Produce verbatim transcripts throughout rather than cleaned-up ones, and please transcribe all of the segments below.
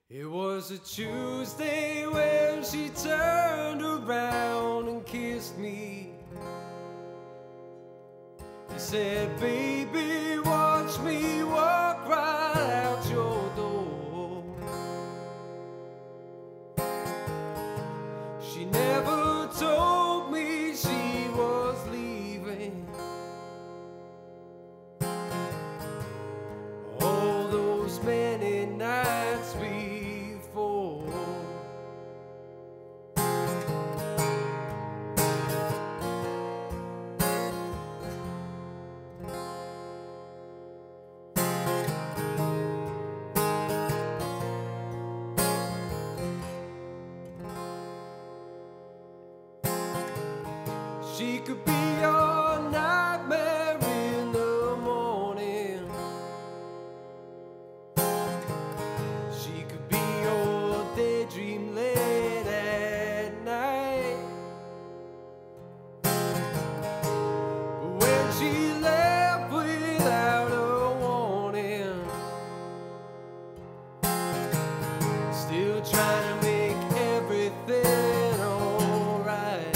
It was a Tuesday when she turned around and kissed me. He said, baby, watch me walk right out your door. She never told me she was leaving. All those many nights before. She could be your nightmare in the morning. She could be your daydream late at night. But when she left without a warning, still trying to make everything alright.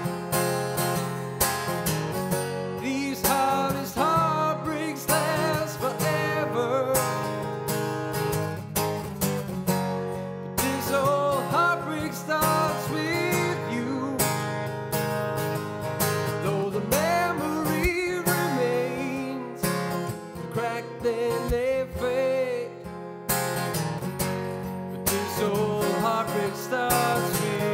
These hardest heartbreaks last forever, but this old heartbreak starts with you. Though the memory remains, cracked then they fade, but this old heartbreak starts with you.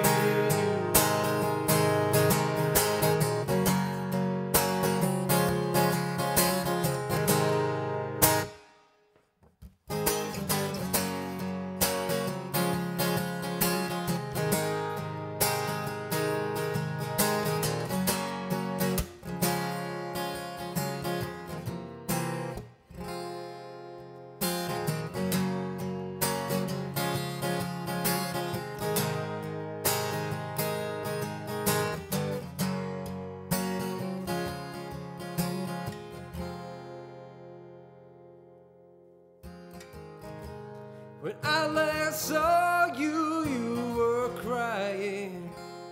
When I last saw you, you were crying.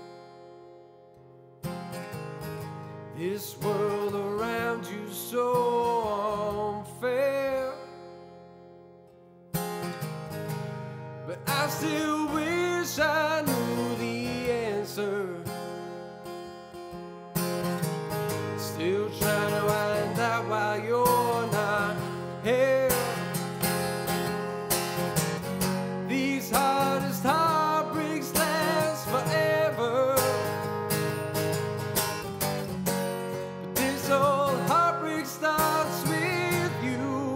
This world around you so unfair, but I still wish I knew the answer. Still trying to find out why you're not here. These hardest heartbreaks last forever, but this old heartbreak starts with you.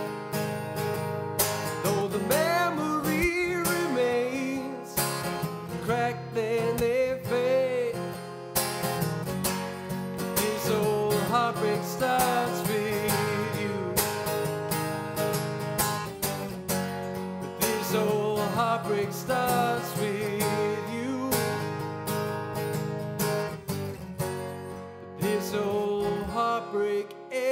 Though the memory remains, cracked then they fade, but this old heartbreak starts with you. But this old heartbreak starts with you. But this old heartbreak